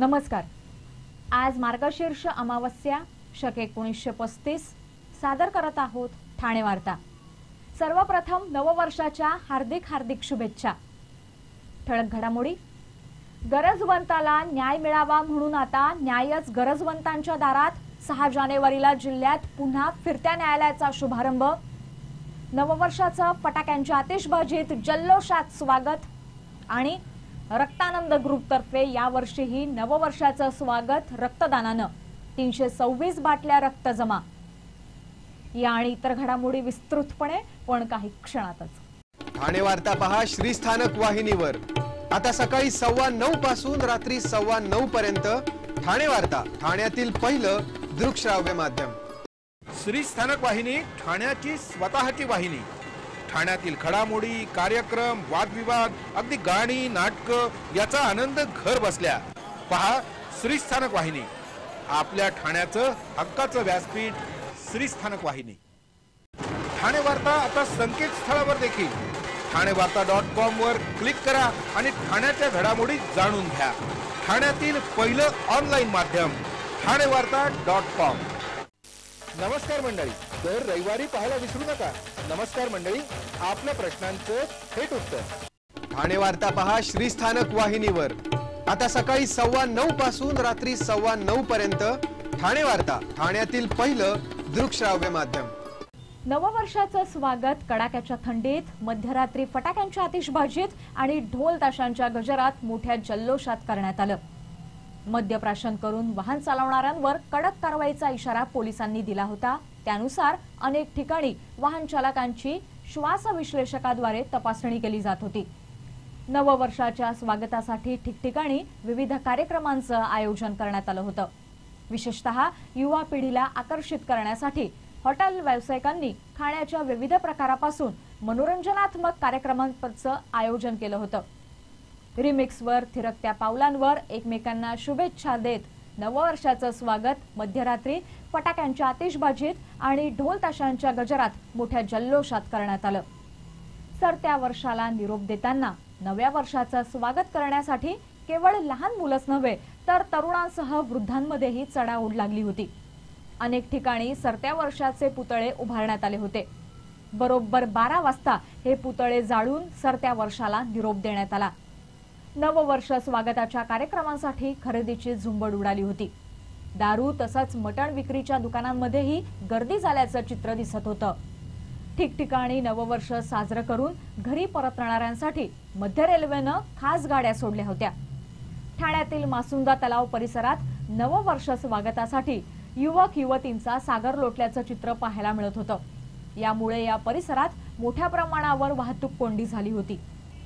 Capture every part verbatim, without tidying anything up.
नमस्कार। आज मार्गशीर्ष अमावस्या शक एकोणीसशे पस्तीस सादर करत आहोत ठाणे वार्ता। सर्वप्रथम नववर्षाच्या हार्दिक हार्दिक शुभेच्छा। ठळक घडामोडी। गरजवंताला न्याय मिळावा म्हणून आता न्यायच गरजवंतांच्या दारात। सहा जानेवारीला जिल्ह्यात पुन्हा फिरत्या न्यायालयाचा शुभारंभ। नववर्षाचं फटाक्यांच्या आतिषबाजीत जल्लोषात स्वागत। आणि रक्तानंद ग्रुप तर्फे यावर्षीही नववर्षाचं स्वागत रक्तदानानं। तीनशे सव्वीस बाटल्या रक्त जमा। या आणि इतर घडामोडी विस्तृतपणे पण काही क्षणातच। ठाणे वार्ता पहा श्रीस्थानक वाहिनीवर। आता सकाळी सव्वा नऊ पासून रात्री सव्वा नऊ पर्यंत ठाणे वार्ता, ठाण्यातील पहिलं दृकश्राव्य माध्यम। श्रीस्थानक वाहिनी ठाण्याची स्वतःची वाहिनी। ठाण्यातील घडामोडी, कार्यक्रम, वादविवाद, अगदी गाणी, नाटक याचा आनंद घर बसल्या पहा श्रीस्थानक वाहिनी। आपल्या ठाण्याचं हक्काचं व्यासपीठ श्रीस्थानक वाहिनी। ठाणे वार्ता आता संकेतस्थळावर देखील ठाणे वार्ता डॉट कॉम वर क्लिक करा आणि ठाण्याच्या घडामोडी जाणून घ्या। ठाण्यातील पहिलं ऑनलाईन माध्यम ठाणे वार्ता डॉट कॉम। नमस्कार मंडळी, दर रविवारी पाहायला विसरू नका। नमस्कार मंडळी, आपल्या प्रश्नांचं थेट उत्तर। ठाणे वार्ता पहा श्रीस्थानक वाहिनीवर। आता सकाळी सव्वा नऊ पासून रात्री सव्वा नऊ पर्यंत ठाणे वार्ता, ठाण्यातील पहिलं दृकश्राव्य माध्यम। नववर्षाचं स्वागत कडाक्याच्या थंडीत, मध्यरात्री फटाक्यांच्या आतिषबाजीत आणि ढोल ताशांच्या गजरात मोठ्या जल्लोषात करण्यात आलं। मद्यप्राशन करून वाहन चालवणाऱ्यांवर कडक कारवाईचा इशारा पोलिसांनी दिला होता। त्यानुसार अनेक ठिकाणी वाहन चालकांची श्वास विश्लेषकाद्वारे तपासणी केली जात होती। नववर्षाच्या स्वागतासाठी ठिकठिकाणी विविध कार्यक्रमांचं आयोजन करण्यात आलं होतं। विशेषतः युवा पिढीला आकर्षित करण्यासाठी हॉटेल व्यावसायिकांनी खाण्याच्या विविध प्रकारापासून मनोरंजनात्मक कार्यक्रमांचं आयोजन केलं होतं। रिमिक्सवर, थिरकत्या पावलांवर एकमेकांना शुभेच्छा देत नववर्षाचं स्वागत मध्यरात्री फटाक्यांच्या आतिषबाजीत आणि ढोल ताशांच्या गजरात मोठ्या जल्लोषात करण्यात आलं। सरत्या वर्षाला निरोप देताना नव्या वर्षाचं स्वागत करण्यासाठी केवळ लहान मुलंच नव्हे तर तरुणांसह वृद्धांमध्येही चढाओढ लागली होती। अनेक ठिकाणी सरत्या वर्षाचे पुतळे उभारण्यात आले होते। बरोबर बारा वाजता हे पुतळे जाळून सरत्या वर्षाला निरोप देण्यात आला। नववर्ष स्वागताच्या कार्यक्रमांसाठी खरेदीची झुंबड उडाली होती। दारू तसंच मटण विक्रीच्या दुकानांमध्येही गर्दी झाल्याचं चित्र दिसत होतं। ठिकठिकाणी नववर्ष साजरं करून घरी परतणाऱ्यांसाठी मध्य रेल्वेनं खास गाड्या सोडल्या होत्या। ठाण्यातील मासुंदा तलाव परिसरात नववर्ष स्वागतासाठी युवक युवतींचा सागर लोटल्याचं चित्र पाहायला मिळत होतं। यामुळे या परिसरात मोठ्या प्रमाणावर वाहतूक कोंडी झाली होती।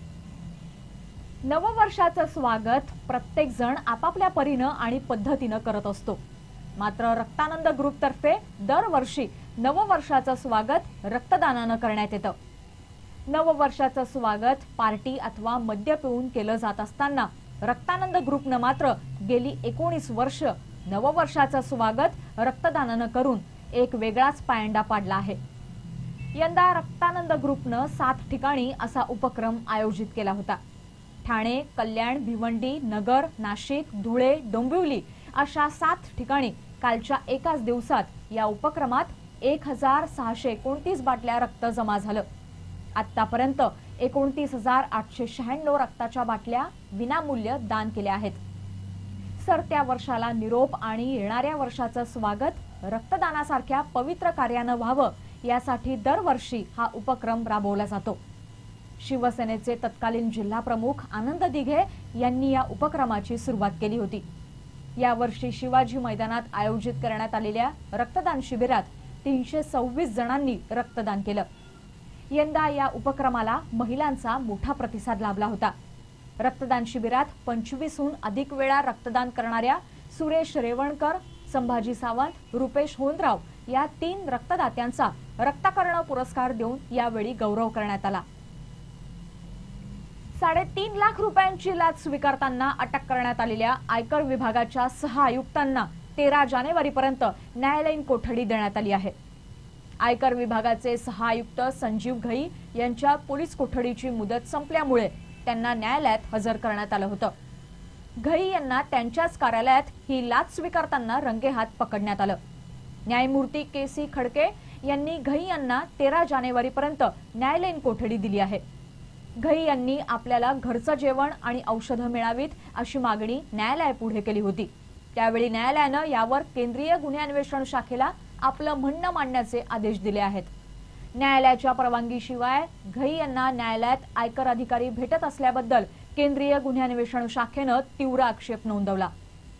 नववर्षाचं स्वागत प्रत्येक जण आपापल्या परीनं आणि पद्धतीनं करत असतो। मात्र रक्तानंद ग्रुप तर्फे दरवर्षी नववर्षाचं स्वागत रक्तदानानं करण्यात येतं। नववर्षाचं स्वागत पार्टी अथवा मद्य पिऊन केलं जात असताना रक्तानंद ग्रुपनं मात्र गेली एकोणीस वर्ष नववर्षाचं स्वागत रक्तदानानं करून एक वेगळाच पायंडा पाडला आहे। यंदा रक्तानंद ग्रुपनं सात ठिकाणी असा उपक्रम आयोजित केला होता। ठाणे, कल्याण, भिवंडी, नगर, नाशिक, धुळे, डोंबिवली अशा सात ठिकाणी कालच्या एकाच दिवसात या उपक्रमात एक हजार सहाशे एकोणतीस बाटल्या रक्त जमा झालं। आतापर्यंत एकोणतीस हजार आठशे शहाण्णव रक्ताच्या बाटल्या विनामूल्य दान केल्या आहेत। सरत्या वर्षाला निरोप आणि येणाऱ्या वर्षाचं स्वागत रक्तदानासारख्या पवित्र कार्यानं व्हावं यासाठी दरवर्षी हा उपक्रम राबवला जातो। शिवसेनेचे तत्कालीन जिल्हा प्रमुख आनंद दिघे यांनी या उपक्रमाची सुरुवात केली होती। यावर्षी शिवाजी मैदानात आयोजित करण्यात आलेल्या रक्तदान शिबिरात तीनशे सव्वीस जणांनी रक्तदान केलं। यंदा या उपक्रमाला महिलांचा मोठा प्रतिसाद लाभला होता। रक्तदान शिबिरात पंचवीसहून अधिक वेळा रक्तदान करणाऱ्या सुरेश रेवणकर, संभाजी सावंत, रुपेश होनराव या तीन रक्तदात्यांचा रक्तकर्ण पुरस्कार देऊन यावेळी गौरव करण्यात आला। साडेतीन लाख रुपयांची लाच स्वीकारताना अटक करण्यात आलेल्या आयकर विभागाच्या सहा आयुक्तांना तेरा जानेवारीपर्यंत न्यायालयीन कोठडी देण्यात आली आहे। आयकर विभागाचे सहा आयुक्त संजीव घई यांच्या पोलीस कोठडीची मुदत संपल्यामुळे त्यांना न्यायालयात हजर करण्यात आलं होतं। घई यांना त्यांच्याच कार्यालयात ही लाच स्वीकारताना रंगेहात पकडण्यात आलं। न्यायमूर्ती के सी खडके यांनी घई यांना तेरा जानेवारीपर्यंत न्यायालयीन कोठडी दिली आहे। घई यांनी आपल्याला घरचं जेवण आणि औषधं मिळावीत अशी मागणी न्यायालयापुढे केली होती। त्यावेळी न्यायालयानं यावर केंद्रीय गुन्हे अन्वेषण शाखेला आपलं म्हणणं मांडण्याचे आदेश दिले आहेत। न्यायालयाच्या परवानगीशिवाय घई यांना न्यायालयात आयकर अधिकारी भेटत असल्याबद्दल केंद्रीय गुन्हे अन्वेषण शाखेनं तीव्र आक्षेप नोंदवला।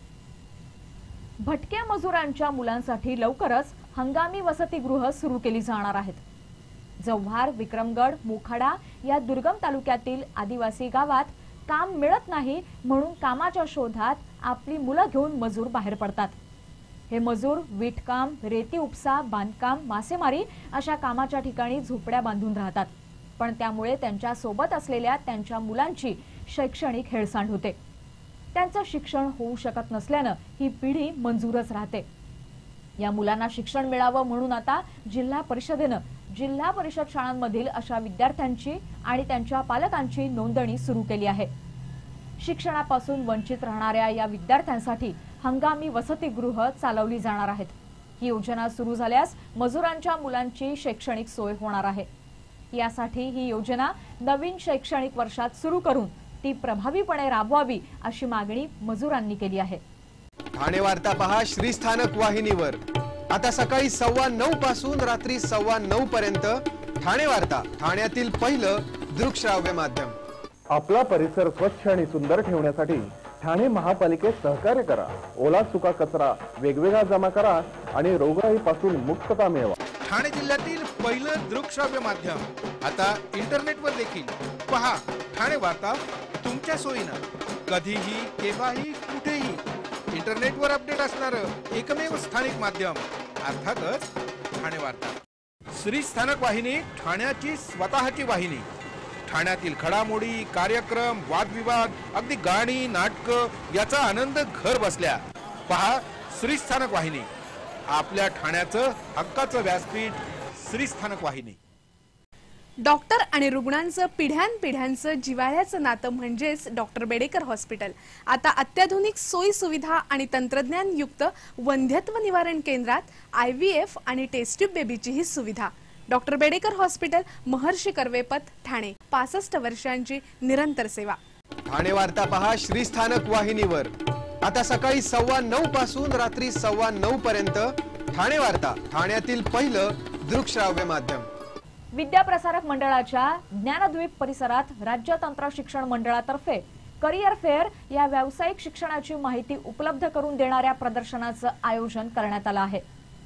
भटक्या मजुरांच्या मुलांसाठी लवकरच हंगामी वसतिगृह सुरू केली जाणार आहेत। जव्हार, विक्रमगड, मोखाडा या दुर्गम तालुक्यातील आदिवासी गावात काम मिळत नाही म्हणून कामाच्या शोधात आपली मुलं घेऊन मजूर बाहेर पडतात। हे मजूर वीटकाम, रेती उपसा, बांधकाम, मासेमारी अशा कामाच्या ठिकाणी झोपड्या बांधून राहतात, पण त्यामुळे त्यांच्या सोबत असलेल्या त्यांच्या मुलांची शैक्षणिक हेळसांड होते। त्यांचं शिक्षण होऊ शकत नसल्यानं ही पिढी मंजूरच राहते। या मुलांना शिक्षण मिळावं म्हणून आता जिल्हा परिषदेनं जिल्हा परिषद शाळांमधील अशा विद्यार्थ्यांची आणि त्यांच्या पालकांची नोंदणी सुरू केली आहे। शिक्षणापासून वंचित राहणाऱ्या या विद्यार्थ्यांसाठी हंगामी वसतिगृह चालवली जाणार आहेत। ही योजना सुरू झाल्यास मजुरांच्या मुलांची शैक्षणिक सोय होणार आहे। यासाठी ही योजना नवीन शैक्षणिक वर्षात सुरू करून ती प्रभावीपणे राबवावी अशी मागणी मजुरांनी केली आहे। ठाणे वार्ता पहा श्रीस्थानक वाहिनीवर। आता सकाळी सव्वा नऊ पासून रात्री सव्वा नऊ पर्यंत ठाणे वार्ता, ठाण्यातील पहिलं दृकश्राव्य माध्यम। आपला परिसर स्वच्छ आणि सुंदर ठेवण्यासाठी ठाणे महापालिकेत सहकार्य करा। ओला सुका कचरा वेगवेगळा जमा करा आणि रोगराईपासून मुक्तता मिळवा। ठाणे जिल्ह्यातील पहिलं दृकश्राव्य माध्यम आता इंटरनेटवर देखील पहा। ठाणे वार्ता तुमच्या सोयीनं कधीही, केव्हाही, कुठेही इंटरनेटवर अपडेट असणारं एकमेव स्थानिक माध्यम अर्थातच ठाणे वार्ता। श्री स्थानक वाहिनी ठाण्याची स्वतःची वाहिनी। ठाण्यातील घडामोडी, कार्यक्रम, वादविवाद, अगदी गाणी, नाटकं याचा आनंद घर बसल्या पहा। श्री स्थानक वाहिनी, आपल्या ठाण्याचं हक्काचं व्यासपीठ। श्री स्थानक वाहिनी। डॉक्टर आणि रुग्णांचं पिढ्यानपिढ्यांचं जिव्हाळ्याचं नातं म्हणजेच डॉक्टर बेडेकर हॉस्पिटल आता अत्याधुनिक सोयी सुविधा आणि तंत्रज्ञान युक्त वंध्यत्व निवारण केंद्रात आय व्ही एफ आणि टेस्ट ट्यूब बेबीची ही सुविधा। Doctor Bedekar hospital, Maharshi Karvepath, Thane. पासष्ट वर्षांची निरंतर सेवा। ठाणे वार्ता पहा श्रीस्थानक वाहिनीवर। आता सकाळी सव्वा नऊ पासून रात्री सव्वा नऊ पर्यंत ठाणे वार्ता, ठाण्यातील पहिलं दृकश्राव्य माध्यम। विद्याप्रसारक मंडळाच्या ज्ञानद्वीप परिसरात राज्य तंत्र शिक्षण मंडळातर्फे करिअर फेअर या व्यावसायिक शिक्षणाची माहिती उपलब्ध करून देणाऱ्या प्रदर्शनाचं आयोजन करण्यात आलं आहे।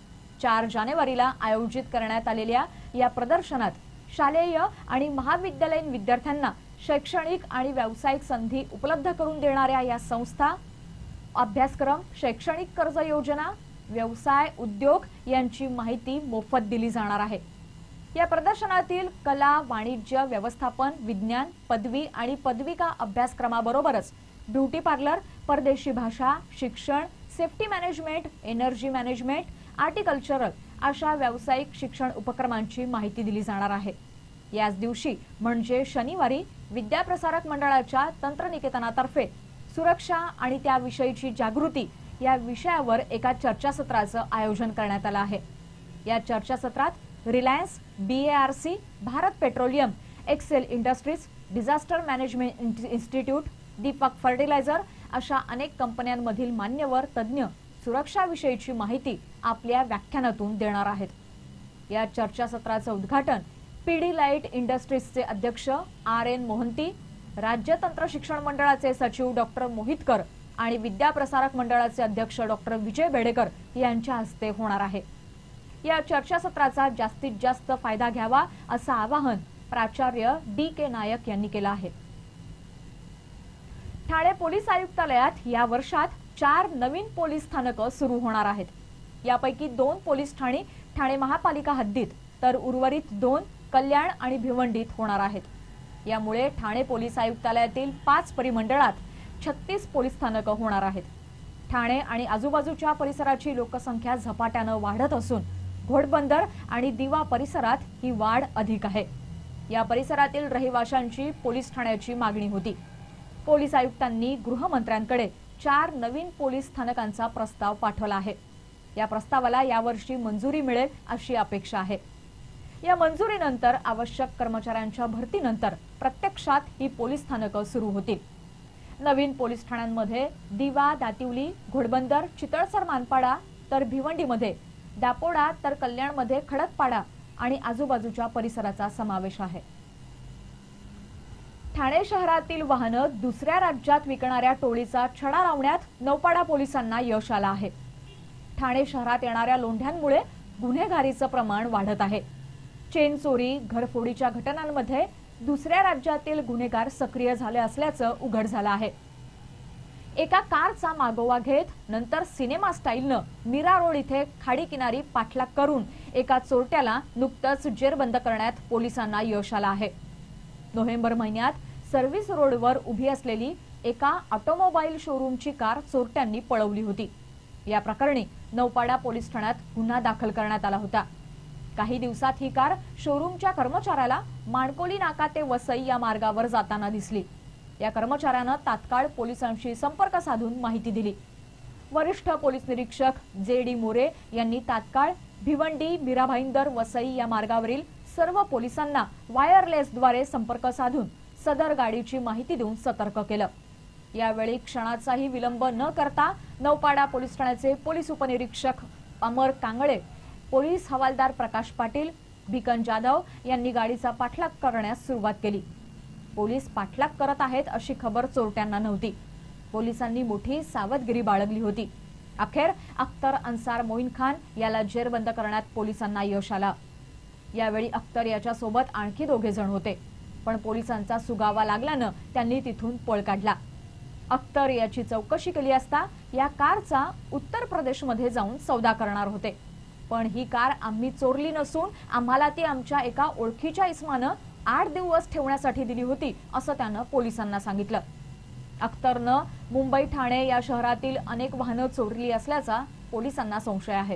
चार जानेवारीला आयोजित करण्यात आलेल्या या प्रदर्शनात शालेय आणि महाविद्यालयीन विद्यार्थ्यांना शैक्षणिक आणि व्यावसायिक संधी उपलब्ध करून देणाऱ्या या संस्था, अभ्यासक्रम, शैक्षणिक कर्ज योजना, व्यवसाय, उद्योग यांची माहिती मोफत दिली जाणार आहे। या प्रदर्शनातील कला, वाणिज्य, व्यवस्थापन, विज्ञान, पदवी आणि पदविका अभ्यासक्रमाबरोबरच ब्युटी पार्लर, परदेशी भाषा, शिक्षण, safety management, energy management, horticultural अशा व्यावसायिक शिक्षण उपक्रमांची माहिती दिली जाणार आहे। याच दिवशी म्हणजे शनिवारी विद्याप्रसारक मंडळाच्या तंत्रनिकेतनातर्फे सुरक्षा आणि त्याविषयीची जागृती या विषयावर एका चर्चासत्राचं आयोजन करण्यात आलं आहे। या चर्चासत्रात Reliance, B A R C, Bharat petroleum, Excel industries, disaster management institute, Deepak fertiliser अशा अनेक कंपन्यांमधील मान्यवर तज्ज्ञ सुरक्षाविषयीची माहिती आपल्या व्याख्यानातून देणार आहेत। या चर्चासत्राचं उद्घाटन पीडीलाइट इंडस्ट्रीजचे अध्यक्ष आर एन मोहंती, राज्य तंत्र शिक्षण मंडळाचे सचिव डॉक्टर मोहितकर आणि विद्याप्रसारक मंडळाचे अध्यक्ष डॉक्टर विजय बेडेकर यांच्या हस्ते होणार आहे। या चर्चासत्राचा जास्तीत जास्त फायदा घ्यावा असं आवाहन प्राचार्य डी के नायक यांनी केलं आहे। ठाणे पोलीस आयुक्तालयात या वर्षात चार नवीन पोलीस स्थानकं सुरू होणार आहेत। यापैकी दोन पोलीस ठाणे ठाणे महापालिका हद्दीत तर उर्वरित दोन कल्याण आणि भिवंडीत होणार आहेत। यामुळे ठाणे पोलीस आयुक्तालयातील पाच परिमंडळात छत्तीस पोलीस स्थानकं होणार आहेत। ठाणे आणि आजूबाजूच्या परिसराची लोकसंख्या झपाट्यानं वाढत असून घोडबंदर आणि दिवा परिसरात ही वाढ अधिक आहे। या परिसरातील रहिवाशांची पोलीस ठाण्याची मागणी होती। पोलीस आयुक्तांनी गृहमंत्र्यांकडे चार नवीन पोलीस स्थानकांचा प्रस्ताव पाठवला आहे। या प्रस्तावाला यावर्षी मंजुरी मिळेल अशी अपेक्षा आहे। या मंजुरीनंतर आवश्यक कर्मचाऱ्यांच्या भरतीनंतर प्रत्यक्षात ही पोलीस स्थानकं सुरू होतील। नवीन पोलीस ठाण्यांमध्ये दिवा, दातिवली, घोडबंदर, चितळसर, मानपाडा तर भिवंडीमध्ये दापोडा तर कल्याणमध्ये खडकपाडा आणि आजूबाजूच्या परिसराचा समावेश आहे। ठाणे शहरातील वाहनं दुसऱ्या राज्यात विकणाऱ्या टोळीचा छडा लावण्यात नौपाडा पोलिसांना यश आलं आहे। ठाणे शहरात येणाऱ्या लोंढ्यांमुळे गुन्हेगारीचं प्रमाण वाढत आहे। चेन चोरी, घरफोडीच्या घटनांमध्ये दुसऱ्या राज्यातील गुन्हेगार सक्रिय झाले असल्याचं उघड झालं आहे। एका कारचा मागोवा घेत नंतर सिनेमा स्टाईलनं मीरा रोड इथे खाडी किनारी पाठलाग करून एका चोरट्याला नुकतंच जेरबंद करण्यात पोलिसांना यश आलं आहे। नोव्हेंबर महिन्यात सर्व्हिस रोडवर उभी असलेली एका ऑटोमोबाईल शोरूमची कार चोरट्यांनी पळवली होती। या प्रकरणी नौपाडा पोलीस ठाण्यात गुन्हा दाखल करण्यात आला होता। काही दिवसात ही कार शोरूमच्या कर्मचाऱ्याला माणकोली नाका ते वसई या मार्गावर जाताना दिसली। या कर्मचाऱ्यानं तात्काळ पोलिसांशी संपर्क साधून माहिती दिली। वरिष्ठ पोलीस निरीक्षक जे डी मोरे यांनी तात्काळ भिवंडी, मीरा भाईंदर, वसई या मार्गावरील सर्व पोलिसांना वायरलेसद्वारे संपर्क साधून सदर गाडीची माहिती देऊन सतर्क केलं। यावेळी क्षणाचाही विलंब न करता नौपाडा पोलीस ठाण्याचे पोलीस उपनिरीक्षक अमर कांगळे, पोलीस हवालदार प्रकाश पाटील, भिकन जाधव यांनी गाडीचा पाठलाग करण्यास सुरुवात केली। पोलीस पाठलाग करत आहेत अशी खबर चोरट्यांना नव्हती। पोलिसांनी मोठी सावधगिरी बाळगली होती। अखेर अख्तर अन्सार मोईन खान याला जेरबंद करण्यात पोलिसांना यश आलं। यावेळी अख्तर याच्या सोबत आणखी दोघे जण होते, पण पोलिसांचा सुगावा लागल्यानं त्यांनी तिथून पळ काढला। अख्तर याची चौकशी केली असता या कारचा उत्तर प्रदेशमध्ये जाऊन सौदा करणार होते, पण ही कार आम्ही चोरली नसून आम्हाला ती आमच्या एका ओळखीच्या इस्मानं आठ दिवस ठेवण्यासाठी दिली होती असं त्यानं पोलिसांना सांगितलं। अख्तरनं मुंबई, ठाणे या शहरातील अनेक वाहनं चोरली असल्याचा पोलिसांना संशय आहे।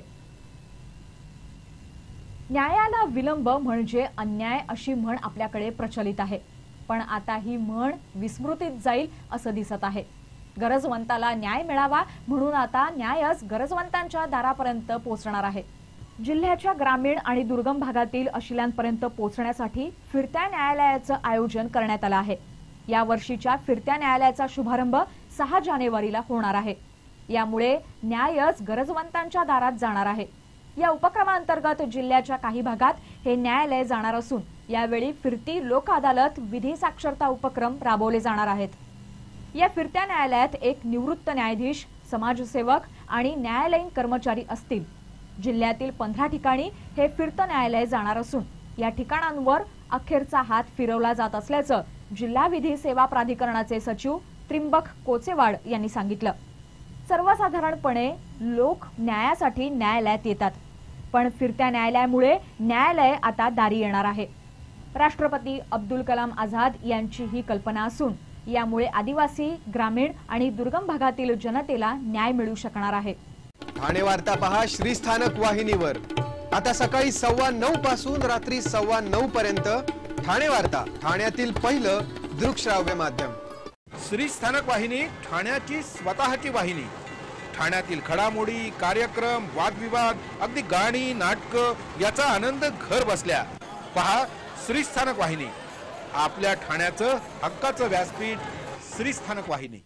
न्यायाला विलंब म्हणजे अन्याय अशी म्हण आपल्याकडे प्रचलित आहे, पण आता ही म्हण विस्मृतीत जाईल असं दिसत आहे। गरजवंताला न्याय मिळावा म्हणून आता न्यायच गरजवंतांच्या दारापर्यंत पोहोचणार आहे। जिल्ह्याच्या ग्रामीण आणि दुर्गम भागातील अशिलांपर्यंत पोहोचण्यासाठी फिरत्या न्यायालयाचं आयोजन करण्यात आलं आहे। या वर्षीच्या फिरत्या न्यायालयाचा शुभारंभ सहा जानेवारीला होणार आहे। यामुळे न्यायच गरजवंतांच्या दारात जाणार आहे। या उपक्रमांतर्गत जिल्ह्याच्या काही भागात हे न्यायालय जाणार असून यावेळी फिरती लोक अदालत, विधी साक्षरता उपक्रम राबवले जाणार आहेत। या फिरत्या न्यायालयात एक निवृत्त न्यायाधीश, समाजसेवक आणि न्यायालयीन कर्मचारी असतील। जिल्ह्यातील पंधरा ठिकाणी हे फिरतं न्यायालय जाणार असून या ठिकाणांवर अखेरचा हात फिरवला जात असल्याचं जिल्हा विधी सेवा प्राधिकरणाचे सचिव त्रिंबक कोचेवाड यांनी सांगितलं। सर्वसाधारणपणे लोक न्यायासाठी न्यायालयात येतात, पण फिरत्या न्यायालयामुळे न्यायालय आता दारी येणार आहे। राष्ट्रपती अब्दुल कलाम आझाद यांची ही कल्पना असून यामुळे आदिवासी, ग्रामीण आणि दुर्गम भागातील जनतेला न्याय मिळू शकणार आहे। ठाणे वार्ता पहा श्रीस्थानक वाहिनीवर आता सकाळी सव्वा नऊ पासून रात्री सव्वा नऊ पर्यंत ठाणे वार्ता, ठाण्यातील पहिलं दृकश्राव्य माध्यम। श्रीस्थानक वाहिनी ठाण्याची स्वतःची वाहिनी। ठाण्यातील घडामोडी, कार्यक्रम, वादविवाद, अगदी गाणी, नाटक याचा आनंद घर बसल्या पहा श्रीस्थानक वाहिनी। आपल्या ठाण्याचं हक्काचं व्यासपीठ श्रीस्थानक वाहिनी।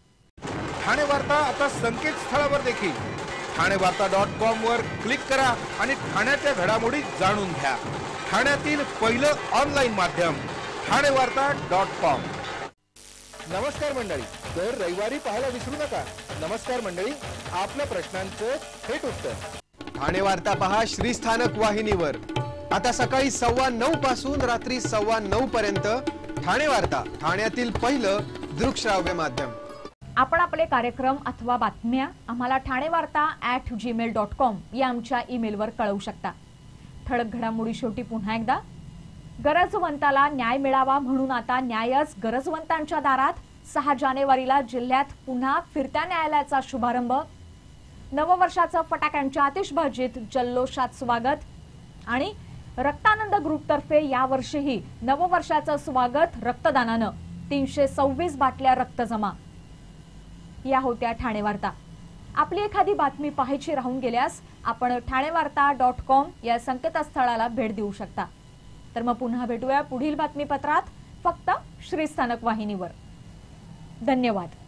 ठाणे वार्ता आता संकेतस्थळावर देखील ठाणे वार्ता डॉट कॉम वर क्लिक करा आणि ठाण्याच्या घडामोडी जाणून घ्या। ठाण्यातील पहिलं ऑनलाईन माध्यम ठाणे वार्ता डॉट कॉम। नमस्कार मंडळी, दर रविवारी पाहायला विसरू नका। नमस्कार मंडळी, आपल्या प्रश्नांचं थेट उत्तर ठाणे वार्ता पहा श्रीस्थानक वाहिनीवर आता सकाळी सव्वा नऊ पासून रात्री सव्वा नऊ पर्यंत ठाणे वार्ता, ठाण्यातील पहिलं दृकश्राव्य माध्यम। आपण आपले कार्यक्रम अथवा बातम्या आम्हाला ठाणे वार्ता ऍट जीमेल डॉट कॉम या आमच्या ईमेलवर कळवू शकता। ठळक घडामोडी शेवटी पुन्हा एकदा, गरजवंताला न्याय मिळावा म्हणून आता न्यायच गरजवंतांच्या दारात। सहा जानेवारीला जिल्ह्यात पुन्हा फिरत्या न्यायालयाचा शुभारंभ। नववर्षाचं फटाक्यांच्या आतिषबाजीत जल्लोषात स्वागत आणि रक्तानंद ग्रुपतर्फे यावर्षीही नववर्षाचं स्वागत रक्तदानानं। तीनशे सव्वीस बाटल्या रक्त जमा. या होत्या ठाणे वार्ता. आपली एखादी बातमी पाहायची राहून गेल्यास आपण ठाणे वार्ता डॉट कॉम या संकेतस्थळाला भेट देऊ शकता. तर मग पुन्हा भेटूया पुढील बातमीपत्रात, फक्त श्रीस्थानक वाहिनीवर. धन्यवाद.